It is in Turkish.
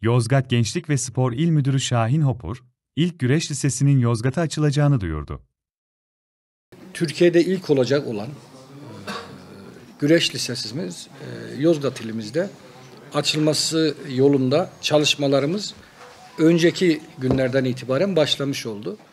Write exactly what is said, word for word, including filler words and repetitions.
Yozgat Gençlik ve Spor İl Müdürü Şahin Hopur, ilk güreş lisesinin Yozgat'a açılacağını duyurdu. Türkiye'de ilk olacak olan güreş lisesimiz Yozgat ilimizde açılması yolunda çalışmalarımız önceki günlerden itibaren başlamış oldu.